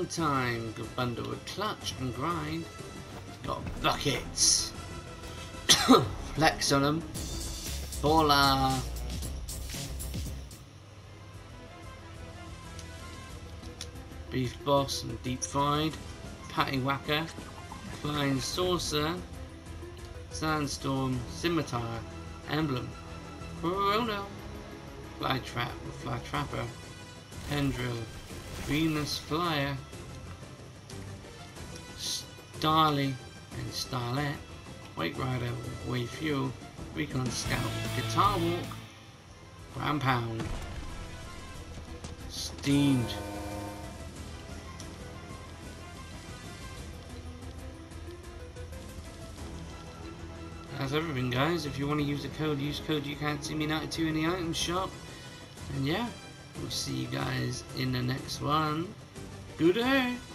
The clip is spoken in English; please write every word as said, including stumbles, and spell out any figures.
Grinding time. Good bundle with clutch and grind. Got buckets. Flex on them. Baller. Beef boss and deep fried. Patty whacker. Flying saucer. Sandstorm. Scimitar. Emblem. Corona. Fly trap. Fly trapper. Pendrill. Venus flyer. Starly and Starlet. Wake rider. Way fuel. Recon scout. Guitar walk. Ground pound. Steamed. That's everything, guys. If you want to use the code, use code you can't see me ninety-two in the item shop. And yeah, we'll see you guys in the next one. Good day.